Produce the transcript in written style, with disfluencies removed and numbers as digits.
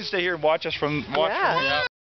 can stay here and watch us from. Yeah.